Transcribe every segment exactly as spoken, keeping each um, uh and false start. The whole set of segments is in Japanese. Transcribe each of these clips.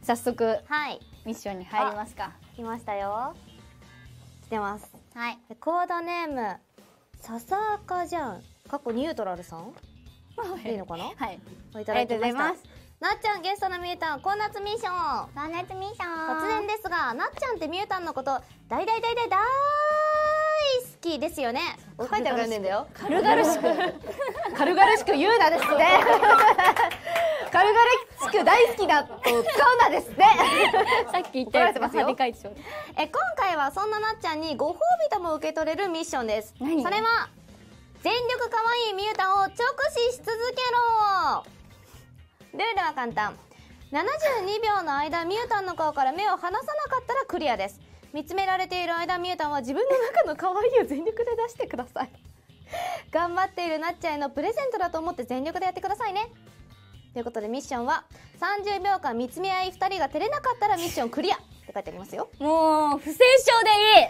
早速はいミッションに入りますか。 来ましたよ。来てます。 はい。 コードネームささあかじゃん過去ニュートラルさんいいのかな。 はい。 いただきました。 ありがとうございます。 なっちゃんゲストのミュータン、コーナツミッション。 コーナツミッション。 突然ですが、なっちゃんってミュータンのこと大大大大大好きですよね。書いてあるんだよ。 軽々しく軽々しく言うなですね。軽々しく大好きだと使うなですね。 さっき言ったやつが怒られてますよでかいでしょ。 え今回はそんななっちゃんにご褒美とも受け取れるミッションです。 何？ それは全力可愛いミュータンを直視し続けろ。ルールは簡単。ななじゅうにびょうの間ミュータンの顔から目を離さなかったらクリアです。見つめられている間ミュータンは自分の中の可愛いを全力で出してください。頑張っているなっちゃんへのプレゼントだと思って全力でやってくださいね。ということでミッションはさんじゅうびょうかん見つめ合いふたりが照れなかったらミッションクリアって書いてありますよ。 もう不戦勝でい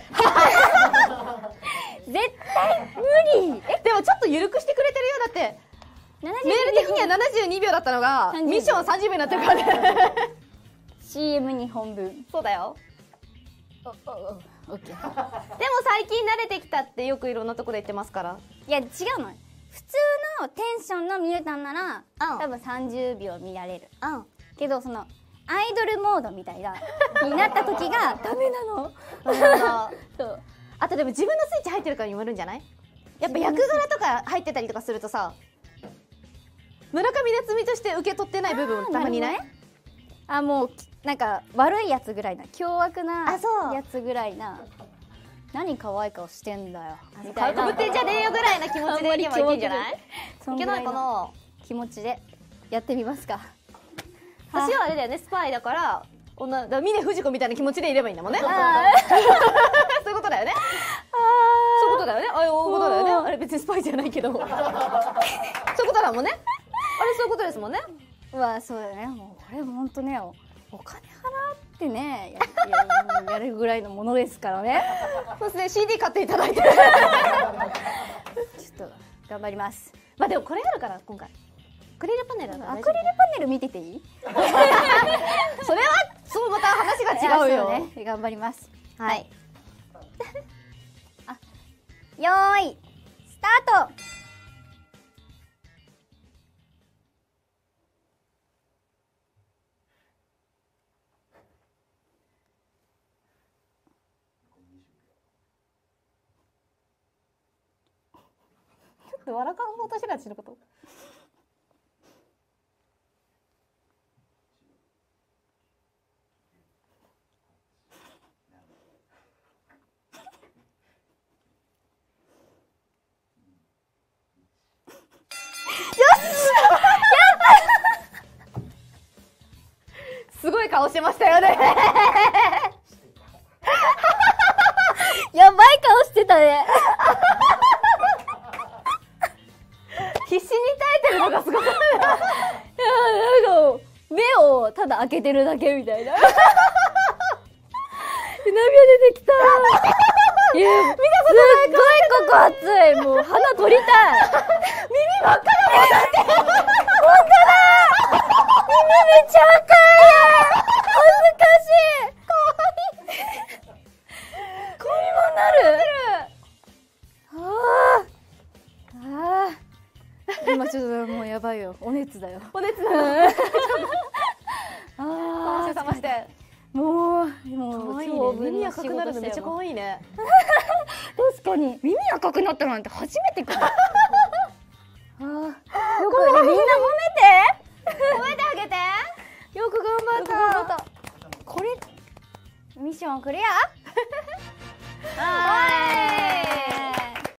い。絶対無理。 えでもちょっと緩くしてくれてるよ。だってメール的にはななじゅうにびょうだったのがミッションはさんじゅうびょうになってるからね。 シーエムに 本分。 そうだよ。 オッケー。 でも最近慣れてきたってよくいろんなところで言ってますから。 いや違うの。普通のテンションのミュータンなら、 うん、 多分さんじゅうびょう見られる。 うん。 けどそのアイドルモードみたいなになった時がダメなの。 そう。あとでも自分のスイッチ入ってるからにもよるんじゃない？やっぱ役柄とか入ってたりとかするとさ、村上夏美として受け取ってない部分たまにない？ あ、もうなんか悪いやつぐらいな、凶悪なあそうやつぐらいな、何可愛い顔してんだよみたいな、 かぶってんじゃねえよぐらいな気持ちでいけばいけんじゃない？ そんぐらいの気持ちでやってみますか。 私はあれだよね、スパイだから女だ、峰不二子みたいな気持ちでいればいいんだもんね。そういうことだよね。そういうことだよね。ああいうことだよね。あれ別にスパイじゃないけどそういうことだもんね。あれそういうことですもんね。 うわ、そうだよね。もうこれほんとね、お金払ってね や, や, やるぐらいのものですからね。 そうですね。 シーディー 買っていただいてちょっと頑張ります。 まあでもこれあるから今回アクリルパネルだからアクリルパネル見てていい？ それはそうまた話が違うよ。 ね、頑張ります。 はい。 あ、よーいスタート。 ちょっと笑かそうとしてたちのこと。すごい顔してましたよね。 やばい顔してたね。 必死に耐えてるのがすごかった。 いや、なんか目をただ開けてるだけみたいな。涙出てきた。いや、見たことない。すっごいここ熱い。もう鼻取りたい。 耳真っ赤だもんだって。 本当だ。耳めっちゃ赤い。恥ずかしい。かわいい。こうにもなる。ああ。ああ。今ちょっともうやばいよ。お熱だよ。 お熱だよ。 ああ。 お疲れ様して。 もうもう今日耳赤くなるのめっちゃ可愛いね。 確かに耳赤くなったなんて初めてかも。ああ。よくね、みんな褒めて。 褒めてあげて。 よく頑張った。これミッションクリア。 はーい。